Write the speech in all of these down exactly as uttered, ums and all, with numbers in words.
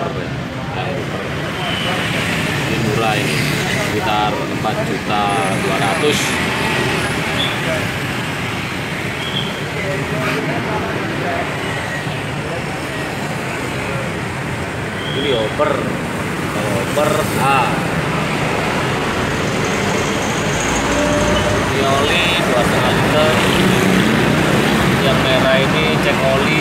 oper ya. Yang oper. Ini murah ini, sekitar empat juta dua ratus. Ini oper, oper A. Ini oli dua setengah liter. Yang merah ini cek oli.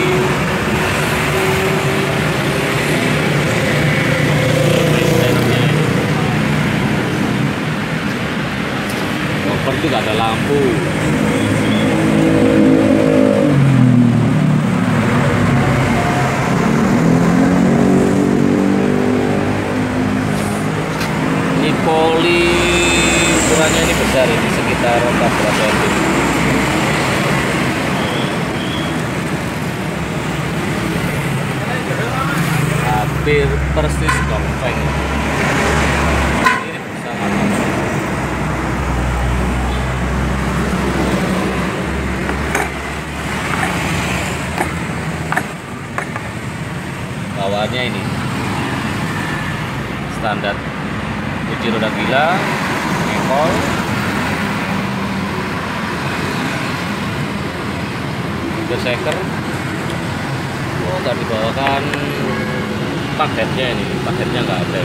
Oper itu gak ada lampu. Poli ukurannya ini besar, ini sekitar empat belas sentimeter. Hampir persis Dongfeng. Ini besar. Bawahnya ini standar. Cuci roda gila, ngekol, geseker. Oh, nggak dibawakan paketnya ini, paketnya nggak ada.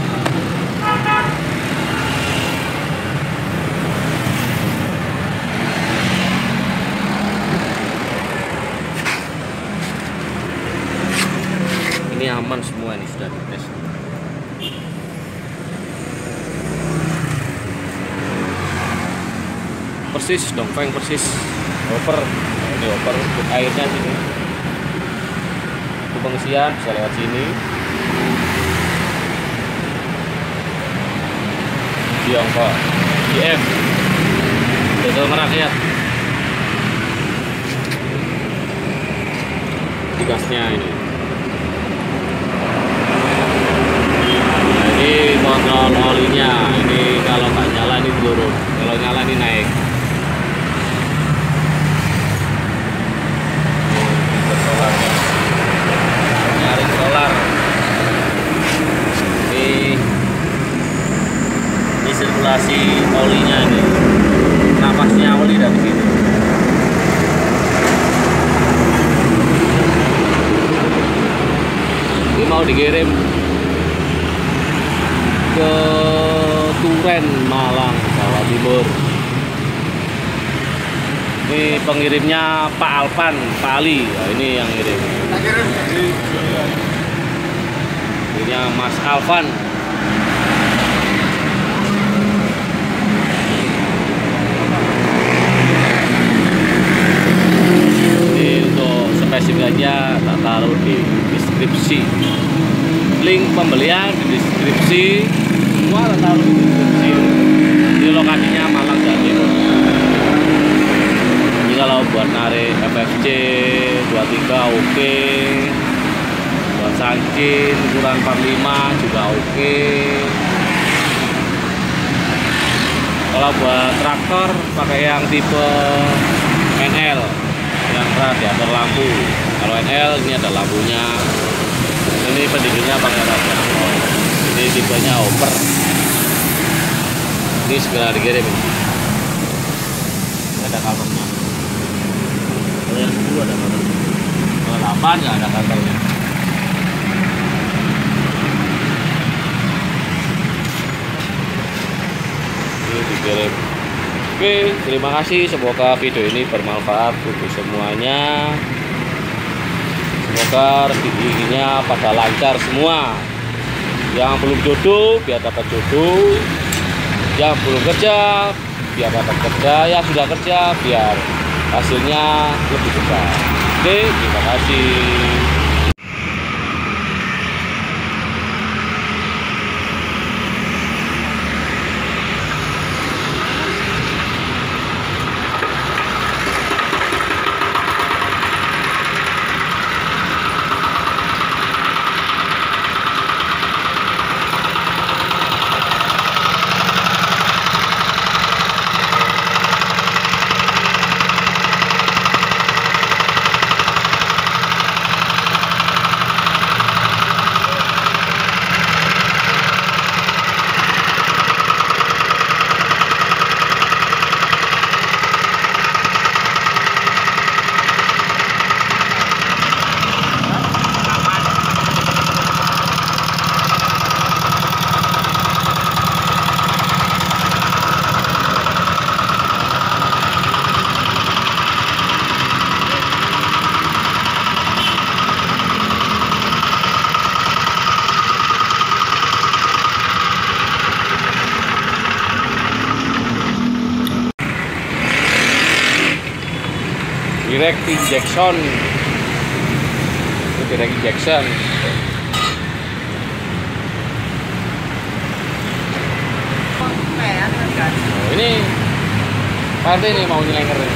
Ini aman semua, ini sudah dites. Persis Dongfeng, persis oper. Nah, ini oper untuk airnya sini. Itu pengisian bisa lewat sini. Tiongkok I F Betul merakyat. Di gasnya ini. Nah, ini kontrol olinya. Ini kalau nggak nyala ini turun, kalau nyala ini naik. Solarnya, nyaring solar. Ini, ini sirkulasi olinya ini, napasnya oli dari sini. Ini mau dikirim ke Turen, Malang, Jawa Timur. Ini pengirimnya Pak Alpan, Pak Ali. Nah, ini yang ngirim. Ini Mas Alvan. Ini untuk spesifikasinya tak taruh di deskripsi. Link pembelian di deskripsi. Semua tak taruh di deskripsi. Ini lokasinya Malang, Jawa Timur. Kalau buat narik F F C dua puluh tiga oke, okay. Buat sangkin ukuran empat puluh lima juga oke, okay. Kalau buat traktor pakai yang tipe N L yang radiator lampu. Kalau N L ini ada lampunya. Ini pendinginnya pakai radiator. Ini tipenya oper. Ini segera dikirim ini. Ada covernya. Yang sepuluh ada covernya. Kalau delapan nggak ada covernya. Ini dikirim. Oke, terima kasih. Semoga video ini bermanfaat untuk semuanya. Semoga rezekinya pada lancar semua. Yang belum jodoh biar dapat jodoh. Yang belum kerja biar dapat kerja. Yang sudah kerja biar hasilnya lebih besar. Oke, terima kasih. direct injection. Itu direct injection. Oh, ini Pak R T ini mau nyelenger.